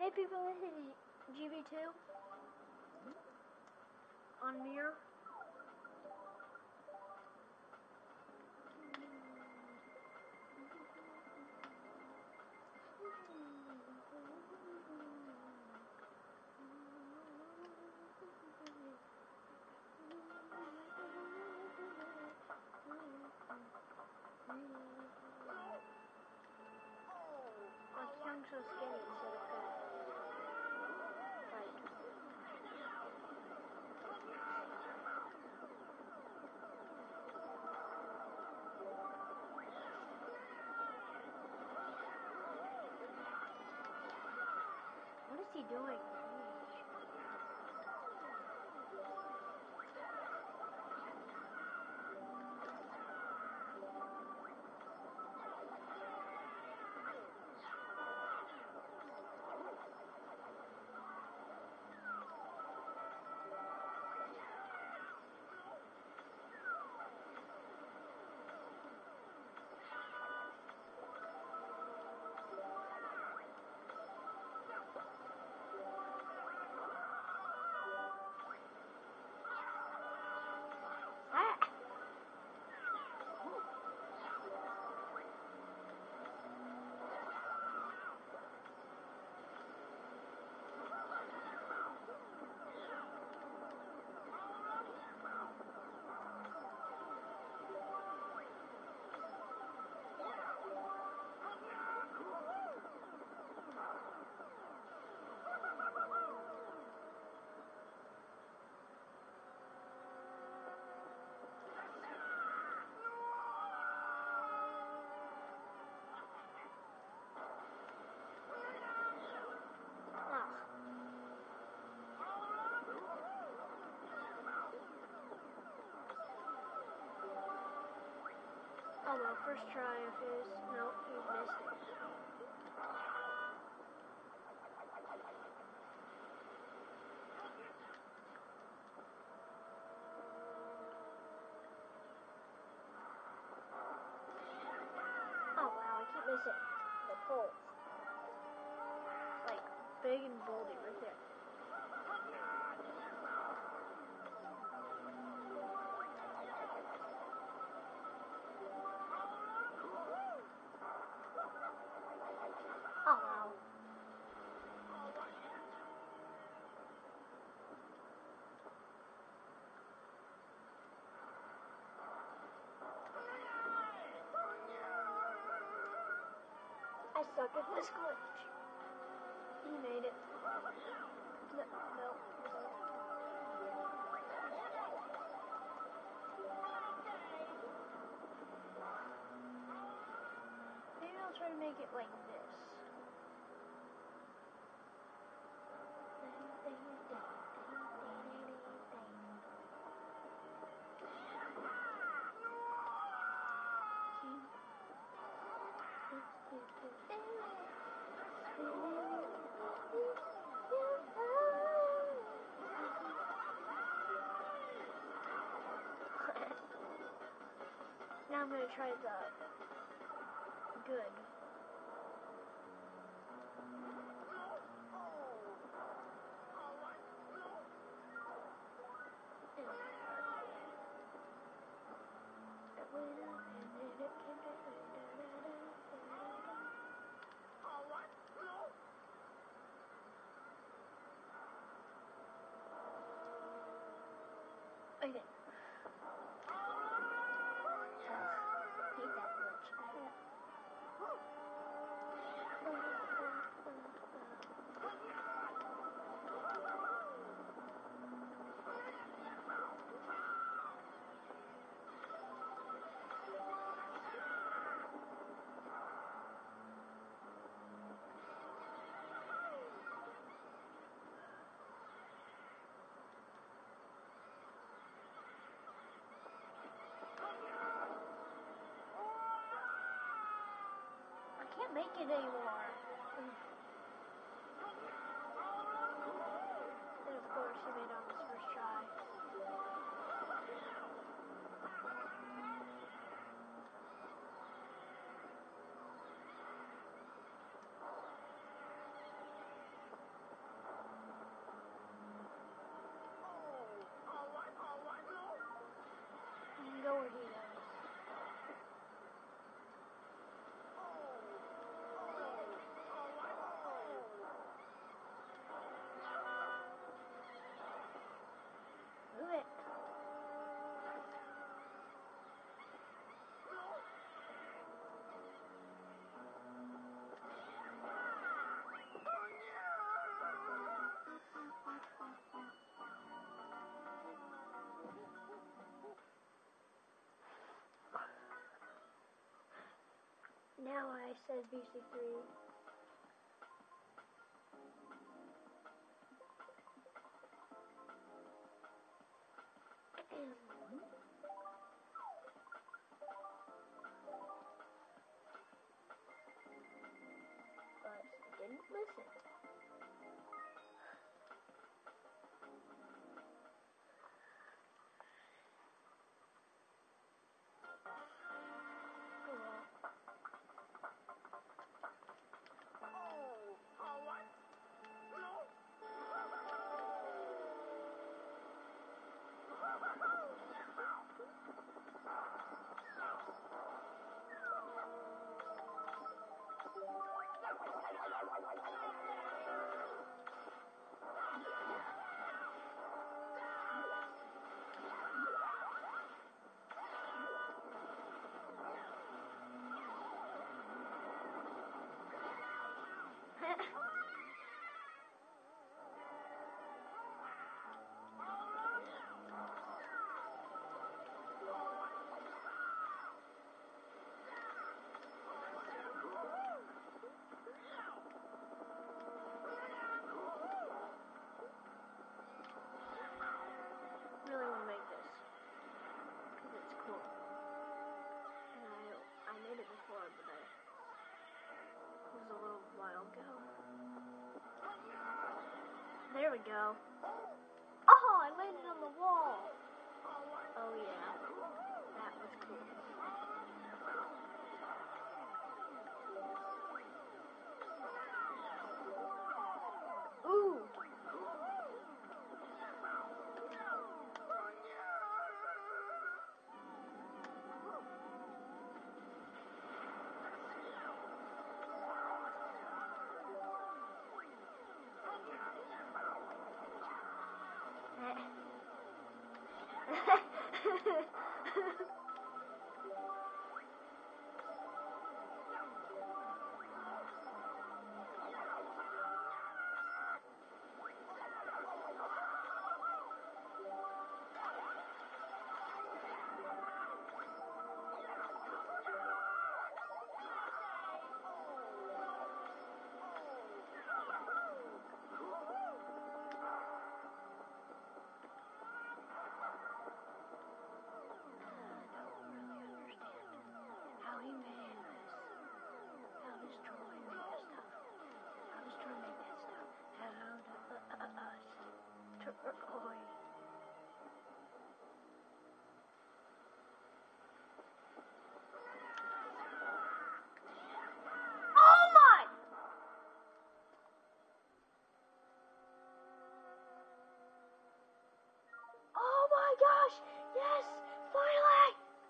Hey people, this is GB2 on Mirror. I'm so skinny instead of fat. Right. What is he doing? Oh well, first try of his. No, he missed it. Oh wow, I keep missing the pole. It's like big and boldy right there. Oh wow. I suck at this glitch. He made it. No. Maybe I'll try to make it like this. Now I'm going to try the good. Okay. Hate that glitch. I can't make it anymore. And of course, he made it on his first try. Now I said VC3. But didn't listen. Really want to make this because it's cool. And I made it before, but it was a little while ago. There we go. Oh, I landed on the wall. Oh yeah, that was cool. Ooh. Gosh, yes, finally!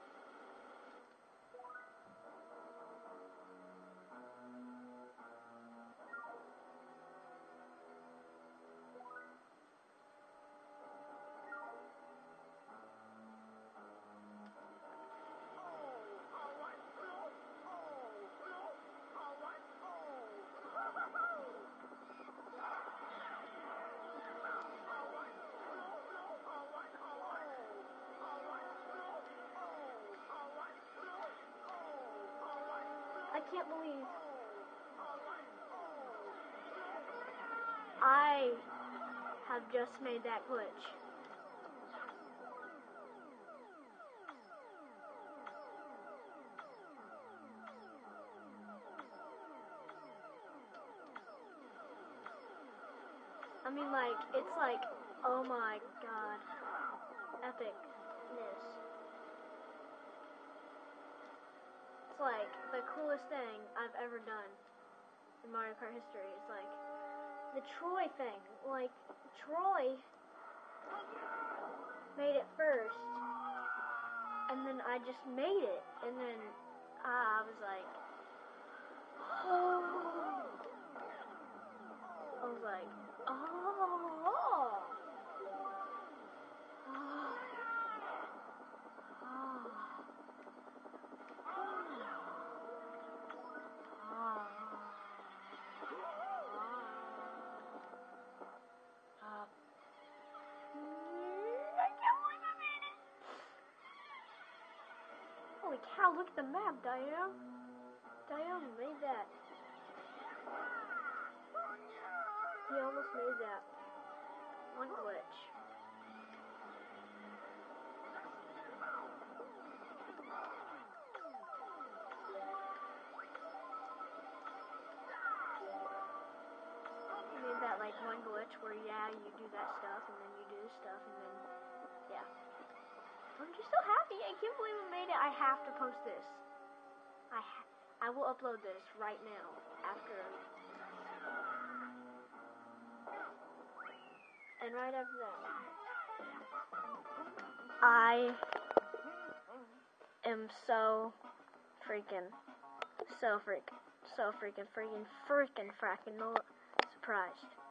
I can't believe I have just made that glitch. I mean, like, it's like, oh my god, epicness. It's like the coolest thing I've ever done in Mario Kart history. It's like the Troy thing. Like, Troy made it first, and then I just made it, and then I was like, oh. I was like, oh. Holy cow, look at the map, Diane. Dio made that. He almost made that. One glitch. He made that like one glitch where yeah, you do that stuff and then you do this stuff and then yeah. I'm just so happy. I can't believe I made it. I have to post this. I will upload this right now after. And right after that, I am so freaking fracking surprised.